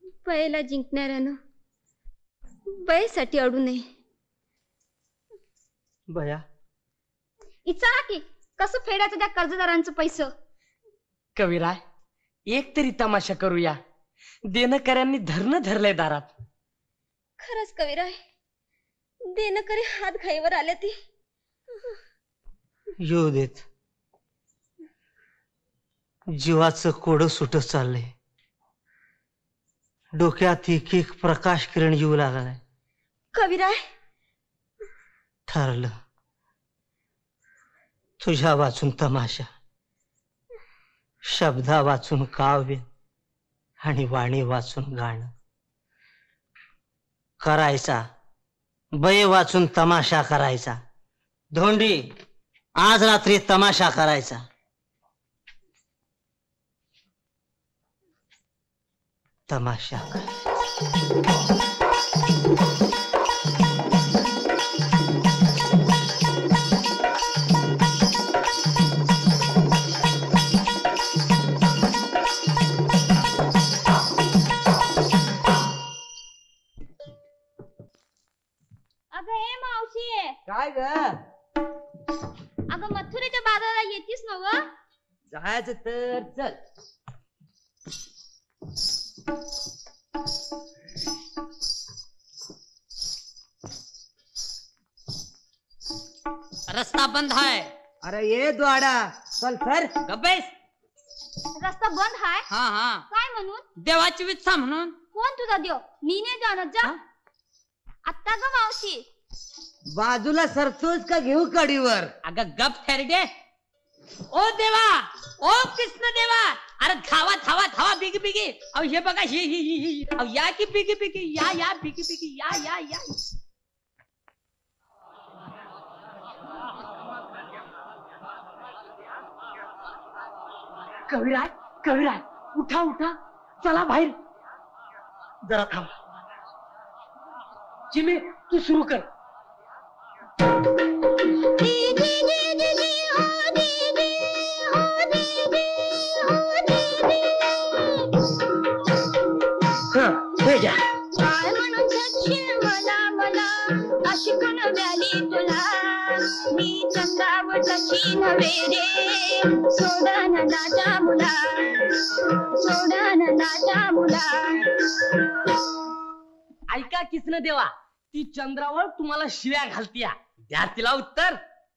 बयला जिंकणाऱ्यानं बयसाठी ado नये. बया इचारा की कसं फेडायचं त्या कर्जदारांचं पैसे. कविराय एक तरी तमाशा करूया. देणकऱ्यांनी धरणं धरलंय दारात. खरंच कविराय देणकरी हात घाईवर आले ती. येऊ देत. जीवाचं कोडं सुट चाललंय. डोक्यात एक एक प्रकाश किरण येऊ लागलाय. कविराय ठरलं तुझ्या वाचून तमाशा, शब्दा वाचून काव्य आणि वाणी वाचून गाणं करायचा. बये वाचून तमाशा करायचा. धोंडी आज रात्री तमाशा करायचा. तमाशा अगं हे मावशी आहे. काय ग? अगं मथुरेच्या बाजाराला येतीस ना ग? जायचं तर चल. रस्ता बंद है. अरे ये द्वाडा चल सर. गब्बेस. रस्ता बंद आहे. हाँ हाँ. काय म्हणून? देवाची विच्छा म्हणून. कोण तुझा देव? मी नाही जाणत जा. आत्ता ग मावशी बाजूला सरतोच का घेऊ कडीवर? अगं गप ठेरडे. ओ देवा, ओ कृष्ण देवा, अरे धावा धावा धावा बिगी बिगी. अहो हे बघा ही अहो या की बिगी बिगी या बिगी बिगी या. कविराय कविराय उठा उठा चला बाहेर. जरा थांब. चिमे तू सुरू कर. शिकून व्याली तुला मी चंदावतशी नव्हे रे. सोडन नाचा मुला, सोडन नाचा मुला. ऐका कृष्ण देवा, ती चंद्रावर तुम्हाला शिव्या घालतीया. द्या तिला उत्तर.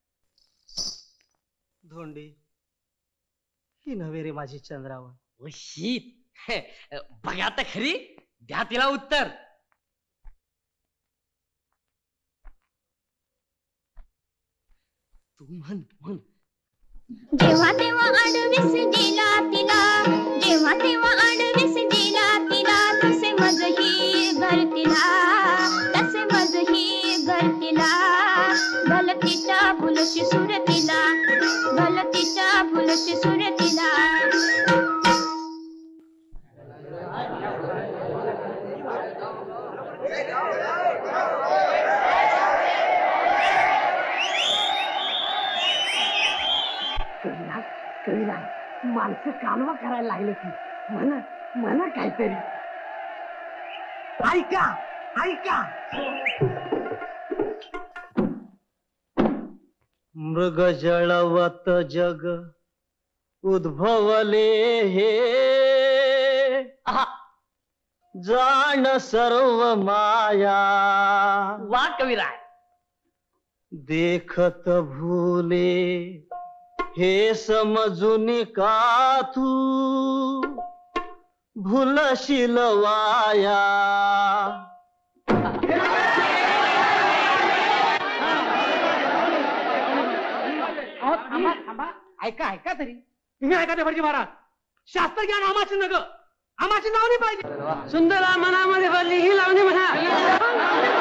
धोंडी ही नव्हे रे माझी चंद्रावर. ओ शीत बघा तर खरी. द्या तिला उत्तर. तू म्हण म्हण. जेव्हा तेव्हा आडवीस दिला तिला, जेव्हा तेव्हा आडवीस दिला तिला. तसे मजही घर तिला, तसे मजही घर तिला. भलतीच्या फुलशी सुर तिला, भलतीच्या फुलशी सुर तिला. माणसं कालवा करायला लागले की म्हणा म्हणा काहीतरी. ऐका ऐका. मृग जळवत जग उद्भवले हे. जाण सर्व माया. वा कविराय. देखत भूले हे समजून का तू भूलशील वाया. थांबा ऐका ऐका तरी. तुम्ही ऐका ते भटजी महाराज. शास्त्र ज्ञान आमाची नग, आमाची लावणी पाहिजे. सुंदरा मनामध्ये भरली ही लावणी म्हणा.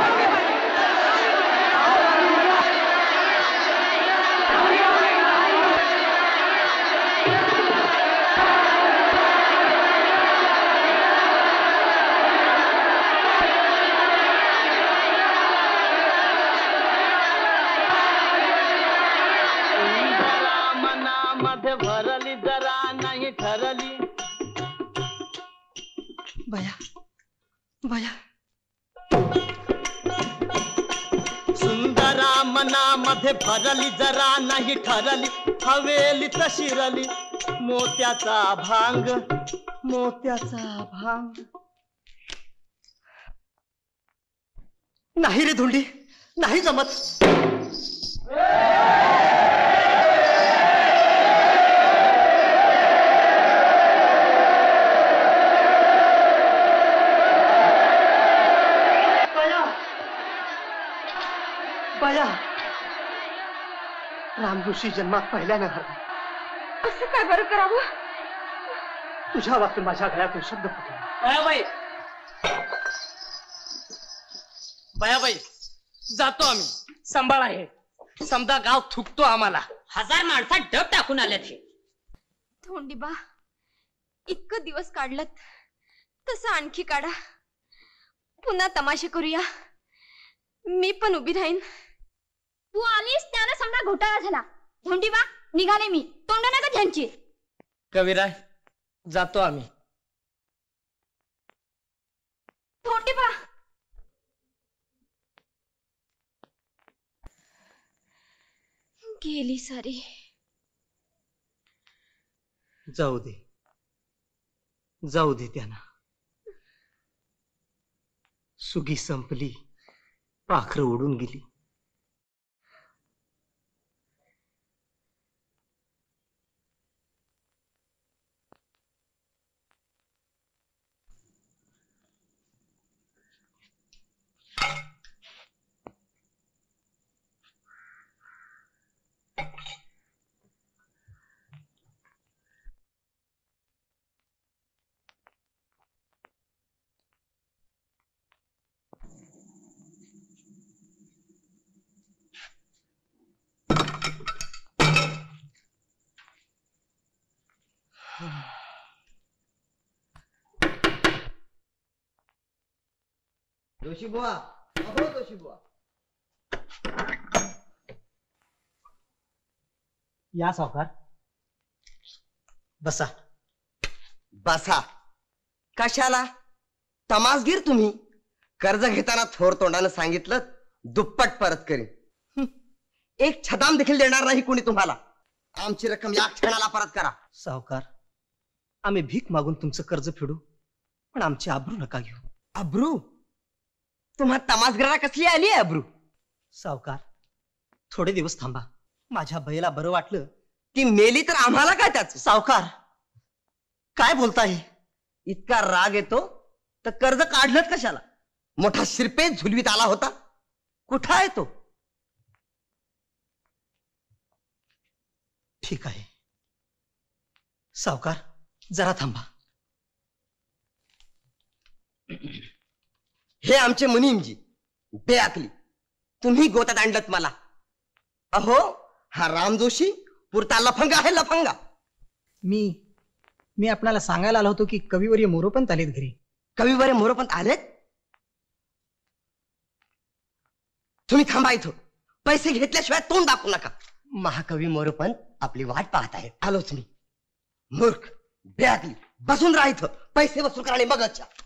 भरली जरा नाही ठरली. बया भया सुंदरा मनामध्ये भरली जरा नाही ठरली हवेली तशी रली मोत्याचा भांग नाही रे धोंडी नाही जमत. बया रामऋषी जन्मात पहिल्यानं हरला. असं काय बरं करावं? तुझ्या वाचून माझ्या गळ्यातून शब्द फुटला. बयाबाई जातो आम्ही. सांभाळ आहे समजा गाव थुकतो आम्हाला. 1000 माणसात डब टाकून आल्यात हे. धोंडीबा इतकं दिवस काढलत तसं आणखी काढा. पुन्हा तमाशे करूया. मी पण उभी राहीन. तू आलीस त्यानं समजा घोटाळा झाला. धोंडीबा निघाले मी. तोंड नका त्यांची. कविराय जातो आम्ही. धोंडीबा गेली सारी. जाऊ दे जाऊ दे त्यांना. सुगी संपली पाखरं उडून गेली. जोशी बुवा, अहो जोशी बुवा. या सावकार बसा. बसा. कशाला? तमासगीर तुम्ही. कर्ज घेताना थोर तोंडानं सांगितलं दुप्पट परत करीन. एक छदाम देखील देणार नाही कोणी तुम्हाला. आमची रक्कम या क्षणाला परत करा. सावकार आम्ही भीक मागून तुमचं कर्ज फेडू पण आमची आबरू नका घेऊ. अब्रू? तुम्हा तमासगीराला कसली आली आहे अब्रू? सावकार थोडे दिवस थांबा. माझ्या बैला बरं वाटलं. ती मेली तर आम्हाला काय त्याच? सावकार काय बोलताय? इतका राग येतो तर कर्ज काढलंच कशाला? मोठा शिरपेच झुलवीत आला होता. कुठं आहे तो? ठीक आहे सावकार जरा थांबा. हे आमचे मुनीमजी बेअकली. तुम्ही गोत्यात आणलत मला. अहो हा राम जोशी पुरता लफंगा आहे लफंगा. मी आपल्याला सांगायला आलो होतो की कविवर्य मोरोपंत आलेत घरी. कविवर्य मोरोपंत आलेत? तुम्ही थांबा इथं. पैसे घेतल्याशिवाय तोंड दाखवू नका. महाकवी मोरोपंत आपली वाट पाहत आहेत. आलोच मी. मूर्ख बेअकली बसून राहा इथं. पैसे वसूल करा आणि मगच जा.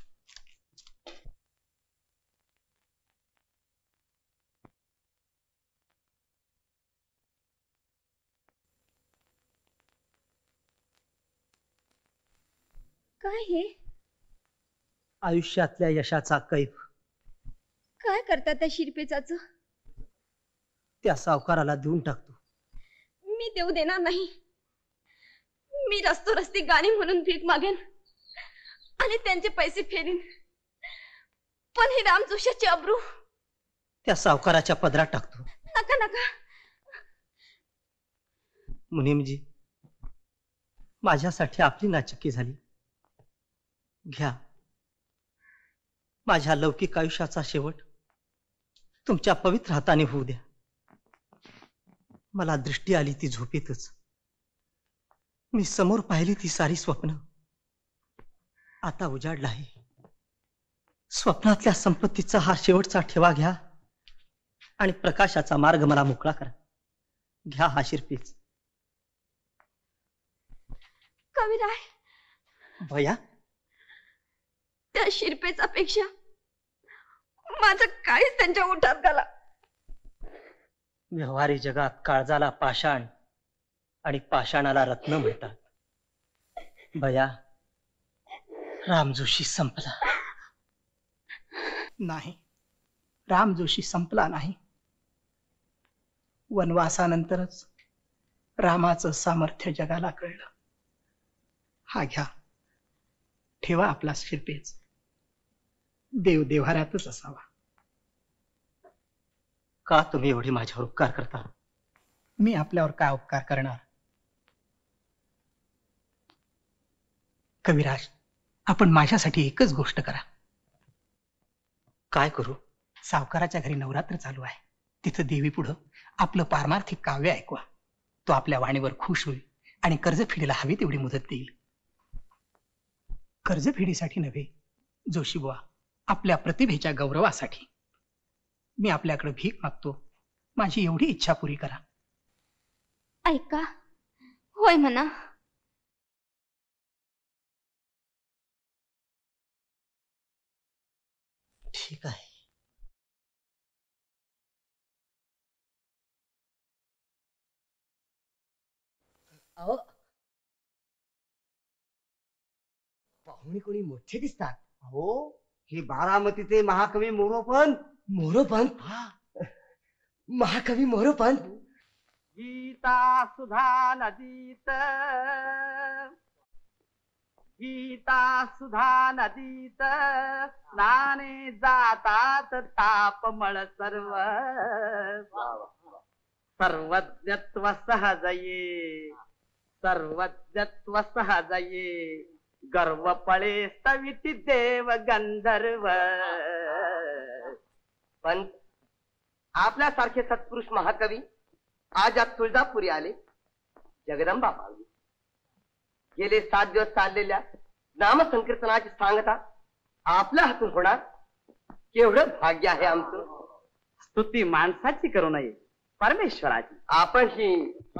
काय हे? आयुष्यातल्या यशाचा कैफ काय करतात त्या शिरपेचाचं? त्या सावकाराला देऊन टाकतो. मी देऊ देणार नाही. मी रस्ती गाणी म्हणून भीक मागेन आणि त्यांचे पैसे फेरीन. पण ही राम जोशाची अब्रू त्या सावकाराच्या पदरात टाकतो. नका नका. मुनीमजी माझ्यासाठी आपली नाचक्की झाली. घ्या माझ्या लौकिक आयुष्याचा शेवट तुमच्या पवित्र हाताने होऊ द्या. मला दृष्टी आली ती झोपेतच. मी समोर पाहिली ती सारी स्वप्न आता उजाडला आहे. स्वप्नातल्या संपत्तीचा हा शेवटचा ठेवा घ्या आणि प्रकाशाचा मार्ग मला मोकळा करा. घ्या हा शिरपेच. कविराय भया त्या शिरपेचापेक्षा माझं काहीच त्यांच्या ओठात घाला. व्यवहारी जगात काळजाला पाषाण आणि पाषाणाला रत्न म्हणतात. बया, राम जोशी संपला नाही. राम जोशी संपला नाही. वनवासानंतरच रामाचं सामर्थ्य जगाला कळलं. हा घ्या, ठेवा आपला शिरपेच. देव देव्हाऱ्यातच असावा. का तुम्ही एवढी माझ्यावर उपकार करता? मी आपल्यावर काय उपकार करणार? कविराज, आपण माझ्यासाठी एकच गोष्ट करा. काय करू? सावकाराच्या घरी नवरात्र चालू आहे. तिथं देवी पुढं आपलं पारमार्थिक काव्य ऐकवा. तो आपल्या वाणीवर खुश होईल आणि कर्जफेडीला हवी तेवढी मुदत देईल. कर्जफेडीसाठी नव्हे, जोशीबुवा, आपल्या प्रतिभेच्या गौरवासाठी मी आपल्याकडे भीक मागतो. माझी एवढी इच्छा पुरी करा. ऐका, होय म्हणा. ठीक आहे. अहो, पाहुणे कोणी मोठे दिसतात. हो, हे बारामतीचे महाकवी मोरोपंत. मोरोपंत? महाकवी मोरोपंत. गीता सुधा नदीत, गीता सुधा नदीत स्नाने जातात तापमळ सर्व. सर्वज्ञत्व सहज ये, सर्वज्ञत्व सहज ये, गर्व पळे स्तविती देव गंधर्व. पण आपल्यासारखे सत्पुरुष महाकवी आज या तुळजापुरी आले. जगदंबा पावली. गेले 7 दिवस चाललेल्या नामसंकीर्तनाची सांगता आपल्या हातून होणार. केवढं भाग्य आहे आमचं. स्तुती माणसाची करू नये, परमेश्वराची. आपण ही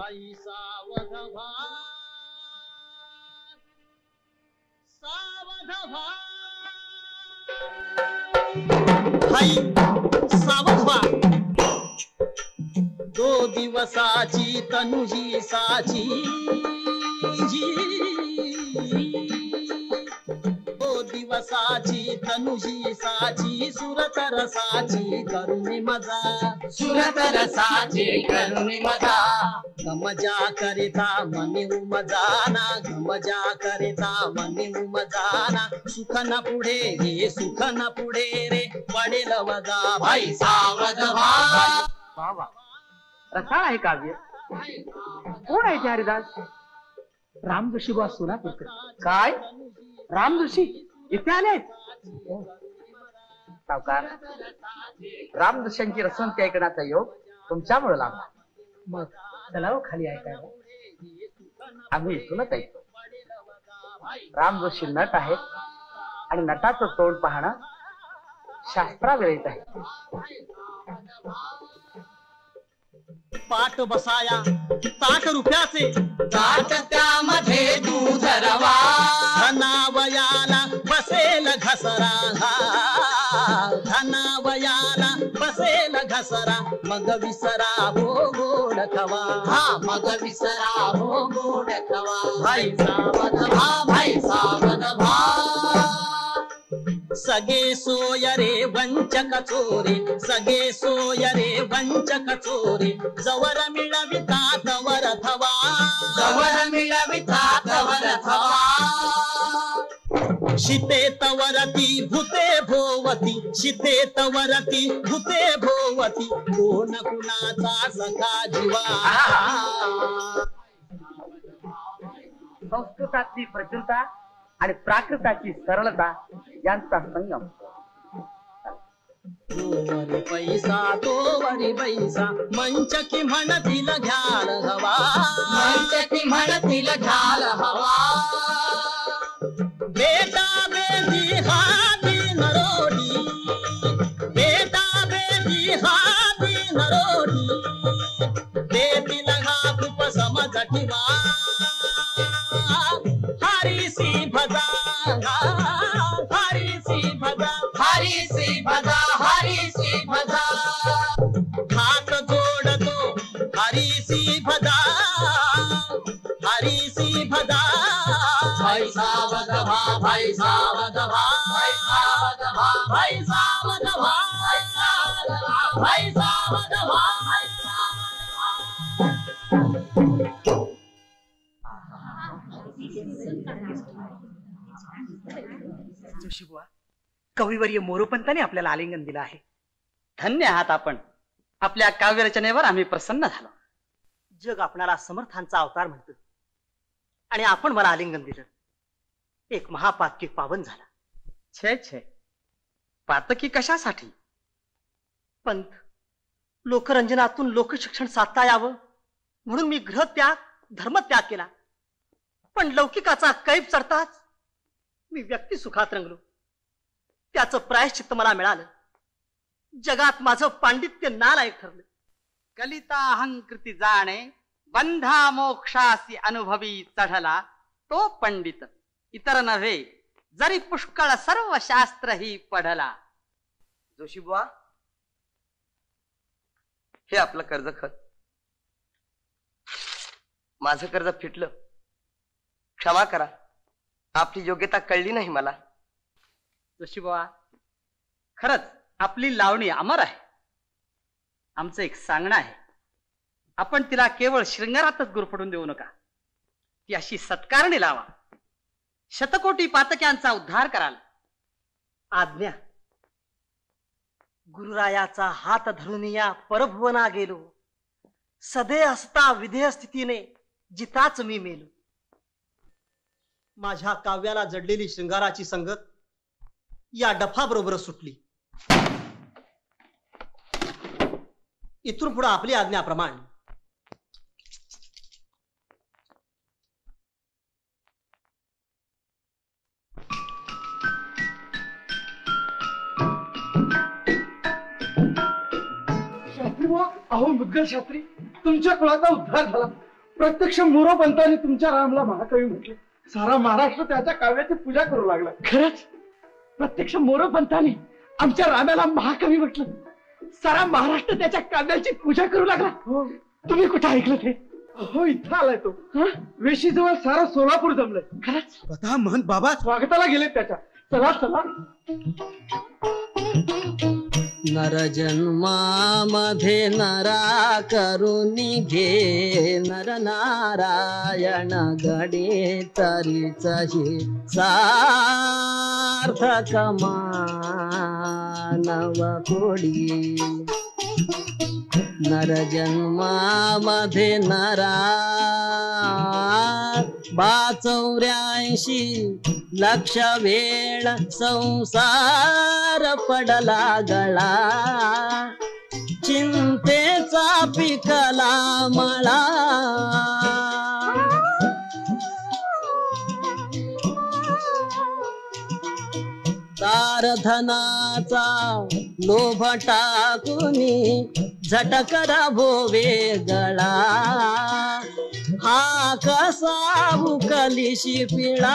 सावध व्हा. 2 दिवसाची तनुजी साची, 2 दिवसाची तनुजी साची, सुरतरसाची करुणी मजा, सुरतरसाची करुणी मजा. गमजा करिता मनी उमजाना, गमजा करिता मनी उमजाना. सुख न पुढे हे सुख न पुढे रे, पडेल वजा भाई सावध व्हा. वा, रसाळ आहे काव्य. कोण आहे ते हरिदास? राम जोशीबुवा सोलापूरकर. काय? राम जोशी इथे आलेत? सावकार, राम जोशांची रसवंती ऐकण्याचा योग तुमच्यामुळे लागला. मग चलाव खाली ऐकायला. आम्ही इथूनच ऐकतो. राम जोशी नट आहेत आणि नटाचं तोंड पाहणं शास्त्राविरहित आहे. पाठ बसाया ताट रुपयाचे, ताट त्यामध्ये दूध रवा. धनावयाला बसेल घसरा, धनावयाला बसेल घसरा. मग विसरा हो गोड खवा, हा मग विसरा हो गोड खवा. भाई सावध भा, भाई सावध भा. सगे सोय रे वंचक चोरी, सगे सोय रे वंचक चोरी. जवर मिळविता तवर थवा, जवर मिळविता तवर थवा. शिते तवरती भूते भोवती, शिते तवरती भूते भोवती. कोण कुणाचा सखा जीवा. संस्कृताची प्रचुरता आणि प्राकृताची सरळता यांचा संगम. तोवरी पैसा तोवरी पैसा, मंचकी म्हणतील घ्याल हवा, मंचकी म्हणतील घ्याल हवा. बेटा बेटी हा दिन रोटी, बेटा बेटी हा दिन रोटी. बेटीला हा खूप समज ठेवा, हरीसी भजा, हरीसी भजा, हरीसी भजा, हरी भाई सावध व्हा, भाई सावध व्हा, भाई सावध व्हा, भाई सावध व्हा. जोशीबुवा, कविवर्य मोरोपंतांनी आपल्याला आलिंगन दिलं आहे. धन्य आहात आपण. आपल्या काव्यरचनेवर आम्ही प्रसन्न झालो. जग आपणाला समर्थांचा अवतार म्हणतो आणि आपण मला आलिंगन दिलं. एक महापातकी पावन झाला. छे छे, पातकी कशासाठी? पंत, लोकरंजनातून लोकशिक्षण साधता यावं म्हणून मी गृहत्याग धर्मत्याग केला. पण लौकिकाचा कैफ चढताच मी व्यक्ती सुखात रंगलो. त्याचं प्रायश्चित्त मला मिळालं. जगात माझं पांडित्य नालायक ठरलं. कलिता अहंकृती जाणे, बंधा मोक्षासी अनुभवी चढला तो पंडित. इतर नव्हे जरी पुष्कळ सर्व शास्त्र ही पढला. जोशीबुवा, हे आपलं कर्ज खत. माझं कर्ज फिटलं. क्षमा करा, आपली योग्यता कळली नाही मला. जोशीबुवा, खरंच आपली लावणी अमर आहे. आमचं एक सांगणं आहे, आपण तिला केवळ शृंगारातच गुरफटून देऊ नका. ती अशी सत्कारणी लावा, शतकोटी पातक्यांचा उद्धार कराल. आज्ञा. गुरुरायाचा हात धरून या परभुवना गेलो. सदे असता विधेय स्थितीने जिताच मी मेलो. माझ्या काव्याला जडलेली शृंगाराची संगत या डफाबरोबर सुटली. इथून पुढे आपली आज्ञाप्रमाणे. शास्त्री बुवा, अहो मुद्गल शास्त्री, तुमच्या कुळाचा उद्धार झाला. प्रत्यक्ष मोरोपंतांनी तुमच्या रामला महाकवी म्हटले. सारा महाराष्ट्र त्याच्या काव्याची पूजा करू लागला. खरंच प्रत्यक्ष मोरोपंतांनी आमच्या रामाला महाकवी म्हटलं. सारा महाराष्ट्र त्याच्या काव्याची पूजा करू लागला. हो, तुम्ही कुठे ऐकलं ते? हो, इथं आलाय तो. वेशीजवळ सारा सोलापूर जमलंय. खरंच स्वतः महंत बाबा स्वागताला गेले त्याच्या. चला चला. नरजन्मामध्ये नरा करुणी घे, नर नारायण गडे तरीच हे सार्थक मानव कोडी. नरजन्मामध्ये नरा 84 लक्ष वेळ संसार पडला गळा. चिंतेचा पिकला मळा. दारधनाचा लोभ टाकुनी झटकरा भोवे गळा. हा कसा उकलीशी पिळा.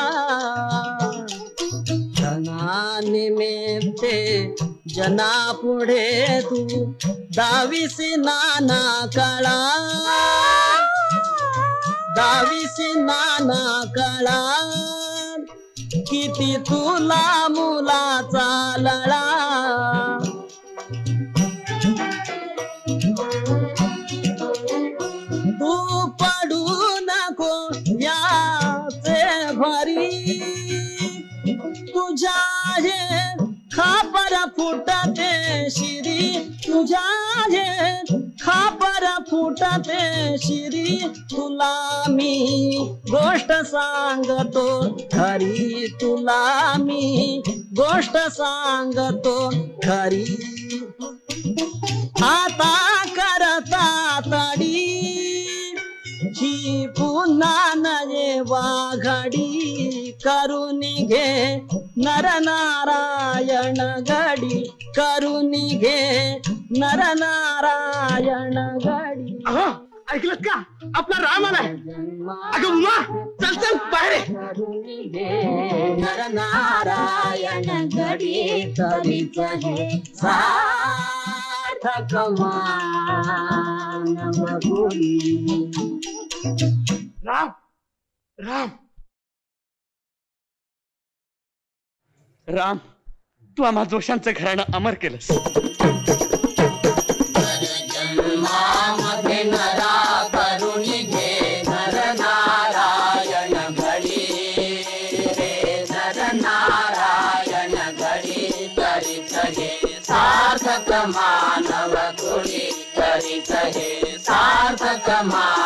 धनानिमित्ते जना पुढे तू दावीसी नाना कळा. दावीसी नाना कळा. किती तुला मुलाचा लळा. तू पडू नको याचे भरी. तुझ्या हे खापर फुटते शिरी. तुझ्या हे खापर फुटते शिरी. तुला मी गोष्ट सांगतो खरी. तुला मी गोष्ट सांगतो खरी. आता करता तडी ही पुन्हा नये वाघडी. करून घे नर नारायण गडी. करून घे नर नारायण गडी. ऐकलं का? आपला राम आलाय. अगं उमा, चल चल बाहेर. नर नारायण गडी तरीच हे सार्थक मानव कोडी. राम राम राम, तू आम्हा जोशांचं घराणं अमर केलंस. जन्मामध्ये नरा करुणी घे नर नारायण घडी रे नर नारायण घडी करीत हे सार्थक मानव कुळी करीत हे सार्थक मानव